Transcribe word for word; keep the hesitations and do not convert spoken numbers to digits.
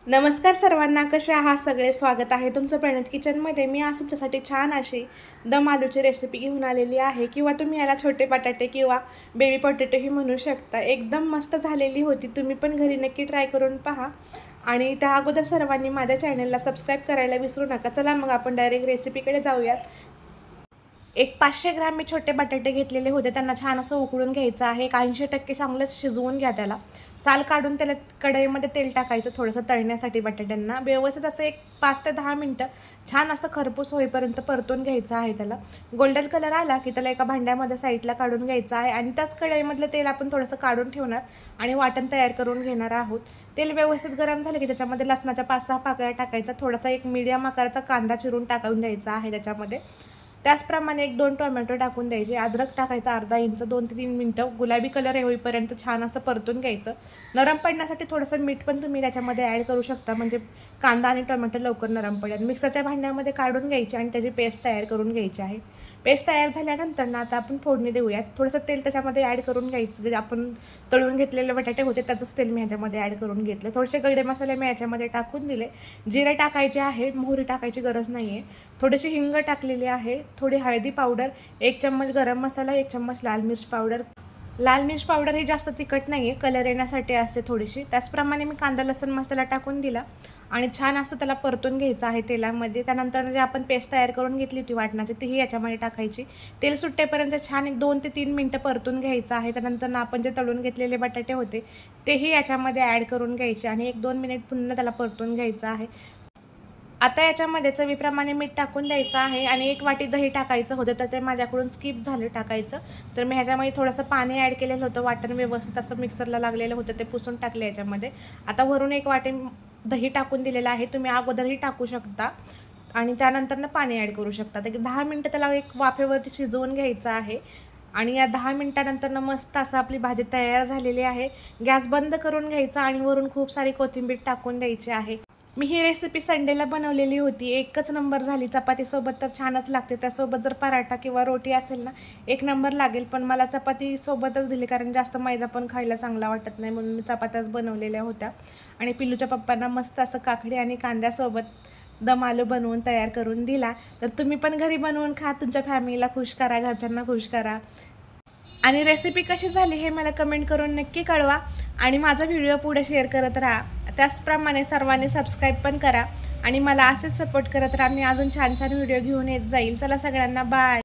नमस्कार सर्वांना, कसे आहात सगळे? स्वागत आहे तुमचं प्रणित किचनमध्ये। मी आज तुमच्यासाठी छान अशी दम आलूची रेसिपी घेऊन आलेली आहे, किंवा तुम्ही याला छोटे बटाटे किंवा बेबी पोटॅटोही म्हणू शकता। एकदम मस्त झालेली होती, तुम्ही पण घरी नक्की ट्राय करून पहा। आणि त्या अगोदर सर्वांनी माझ्या चॅनलला सबस्क्राईब करायला विसरू नका। चला मग आपण डायरेक्ट रेसिपीकडे जाऊयात। एक पाचशे ग्रॅम मी छोटे बटाटे घेतलेले होते, त्यांना छान असं उकळून घ्यायचं आहे। एक ऐंशी टक्के चांगलं शिजवून घ्या त्याला। साल काढून त्याला कढईमध्ये तेल टाकायचं थोडंसं तळण्यासाठी बटाट्यांना। व्यवस्थित असं एक पाच ते दहा मिनटं छान असं खरपूस होईपर्यंत परतून घ्यायचं आहे त्याला। गोल्डन कलर आला की त्याला एका भांड्यामध्ये साईडला काढून घ्यायचं आहे, आणि त्याच कढईमधलं तेल आपण थोडंसं काढून ठेवणार आणि वाटण तयार करून घेणार आहोत। तेल व्यवस्थित गरम झालं की त्याच्यामध्ये लसणाच्या पाच सहा पाकळ्या टाकायचा, थोडासा एक मीडियम आकाराचा कांदा चिरून टाकून द्यायचा आहे त्याच्यामध्ये। त्याचप्रमाणे एक दोन टोमॅटो टाकून द्यायचे, अद्रक टाकायचा अर्धा इंच, दोन ते तीन मिनटं गुलाबी कलर होईपर्यंत छान असं परतून घ्यायचं। नरम पडण्यासाठी थोडंसं मीठ पण तुम्ही त्याच्यामध्ये ॲड करू शकता, म्हणजे कांदा आणि टोमॅटो लवकर नरम पडेल। मिक्सरच्या भांड्यामध्ये काढून घ्यायची आणि त्याची पेस्ट तयार करून घ्यायची आहे। पेस्ट तयार झाल्यानंतर ना आता आपण फोडणी देऊयात। थोडंसं तेल त्याच्यामध्ये ॲड करून घ्यायचं, जे आपण तळून घेतलेले बटाटे होते त्याचंच तेल मी ह्याच्यामध्ये ॲड करून घेतलं। थोडेसे गडे मसाले मी ह्याच्यामध्ये टाकून दिले। जिरे टाकायचे आहे, मोहरी टाकायची गरज नाही आहे। थोडीशी हिंग टाकलेली आहे, थोडी हळदी पावडर, एक चम्मच गरम मसाला, एक चम्मच लाल मिर्च पावडर। लाल मिर्च पावडर ही जास्त तिखट नाही आहे, कलर येण्यासाठी असते थोडीशी। त्याचप्रमाणे मी कांदा लसूण मसाला टाकून दिला आणि छान असं त्याला परतून घ्यायचं आहे तेलामध्ये। त्यानंतर जे आपण पेस्ट तयार करून घेतली होती वाटणाची, तीही याच्यामध्ये टाकायची। तेल सुट्टेपर्यंत छान एक दोन ते तीन मिनटं परतून घ्यायचं आहे। त्यानंतर ना आपण जे तळून घेतलेले बटाटे होते तेही याच्यामध्ये ॲड करून घ्यायचे आणि एक दोन मिनिट पुन्हा त्याला परतून घ्यायचं आहे। आता याच्यामध्ये चवीप्रमाणे मीठ टाकून द्यायचं आहे, आणि एक वाटी दही टाकायचं होतं तर ते माझ्याकडून स्किप झालं टाकायचं, तर मी ह्याच्यामध्ये थोडंसं पाणी ॲड केलेलं होतं। वाटण व्यवस्थित असं मिक्सरला लागलेलं होतं, ते पुसून टाकले याच्यामध्ये। आता वरून एक वाटी दही टाकून दिलेलं आहे, तुम्ही अगोदरही टाकू शकता आणि त्यानंतरनं पाणी ॲड करू शकता। तर दहा मिनटं त्याला एक वाफेवरती शिजवून घ्यायचं आहे, आणि या दहा मिनटानंतर मस्त असं आपली भाजी तयार झालेली आहे। गॅस बंद करून घ्यायचा आणि वरून खूप सारी कोथिंबीर टाकून द्यायची आहे। मी ही रेसिपी संडेला बनवलेली होती, एकच नंबर झाली। चपातीसोबत तर छानच लागते, त्यासोबत जर पराठा किंवा रोटी असेल ना एक नंबर लागेल, पण मला चपातीसोबतच दिली कारण जास्त मैदा पण खायला चांगला वाटत नाही, म्हणून मी चपात्याच बनवलेल्या होत्या। आणि पिल्लूच्या पप्पांना मस्त असं काकडी आणि कांद्यासोबत दम आलू बनवून तयार करून दिला। तर तुम्ही पण घरी बनवून खा, तुमच्या फॅमिलीला खुश करा, घरच्यांना खुश करा। आणि रेसिपी कशी झाली हे मला कमेंट करून नक्की कळवा, आणि माझा व्हिडिओ पुढे शेअर करत राहा। त्याचप्रमाणे सर्वांनी सबस्क्राईब पण करा आणि मला असेच सपोर्ट करत राहा। मी अजून छान छान व्हिडिओ घेऊन येत जाईल। चला सगळ्यांना बाय।